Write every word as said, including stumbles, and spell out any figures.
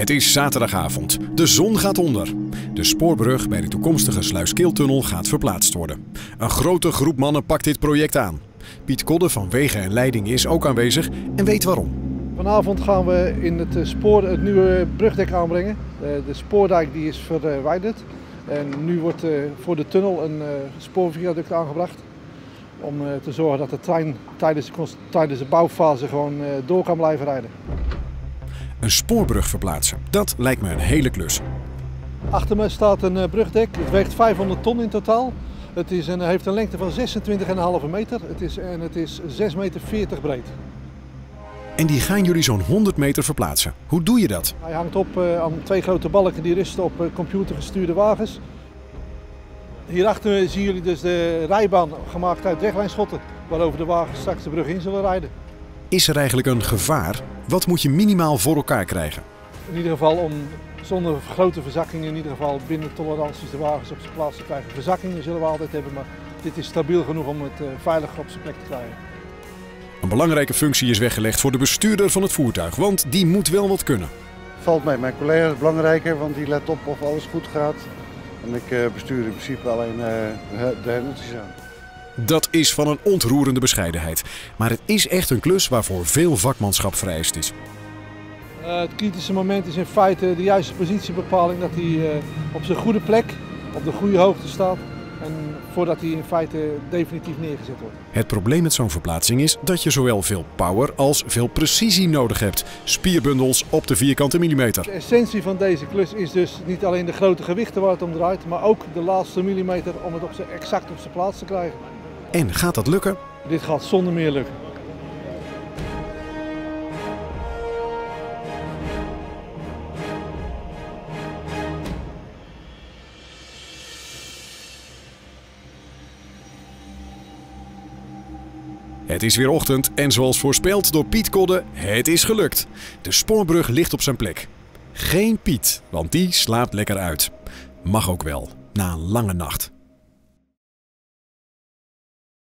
Het is zaterdagavond. De zon gaat onder. De spoorbrug bij de toekomstige Sluiskiltunnel gaat verplaatst worden. Een grote groep mannen pakt dit project aan. Piet Kodde van Wegen en Leiding is ook aanwezig en weet waarom. Vanavond gaan we in het spoor het nieuwe brugdek aanbrengen. De spoordijk die is verwijderd. En nu wordt voor de tunnel een spoorviaduct aangebracht. Om te zorgen dat de trein tijdens de, tijdens de bouwfase gewoon door kan blijven rijden. Een spoorbrug verplaatsen, dat lijkt me een hele klus. Achter me staat een brugdek. Het weegt vijfhonderd ton in totaal. Het is een, heeft een lengte van zesentwintig komma vijf meter het is, en het is zes meter veertig breed. En die gaan jullie zo'n honderd meter verplaatsen. Hoe doe je dat? Hij hangt op uh, aan twee grote balken die rusten op uh, computergestuurde wagens. Hierachter zien jullie dus de rijbaan gemaakt uit weglijnschotten, waarover de wagens straks de brug in zullen rijden. Is er eigenlijk een gevaar? Wat moet je minimaal voor elkaar krijgen? In ieder geval om zonder grote verzakkingen, in ieder geval binnen toleranties de wagens op zijn plaats te krijgen. Verzakkingen zullen we altijd hebben, maar dit is stabiel genoeg om het uh, veilig op zijn plek te krijgen. Een belangrijke functie is weggelegd voor de bestuurder van het voertuig, want die moet wel wat kunnen. Valt mij mijn collega belangrijker, want die let op of alles goed gaat. En ik uh, bestuur in principe alleen uh, de hendeltjes aan. Dat is van een ontroerende bescheidenheid. Maar het is echt een klus waarvoor veel vakmanschap vereist is. Uh, het kritische moment is in feite de juiste positiebepaling, dat hij uh, op zijn goede plek, op de goede hoogte staat. En voordat hij in feite definitief neergezet wordt. Het probleem met zo'n verplaatsing is dat je zowel veel power als veel precisie nodig hebt. Spierbundels op de vierkante millimeter. De essentie van deze klus is dus niet alleen de grote gewichten waar het om draait, maar ook de laatste millimeter om het op zijn, exact op zijn plaats te krijgen. En gaat dat lukken? Dit gaat zonder meer lukken. Het is weer ochtend en zoals voorspeld door Piet Kodde, het is gelukt. De spoorbrug ligt op zijn plek. Geen Piet, want die slaapt lekker uit. Mag ook wel, na een lange nacht.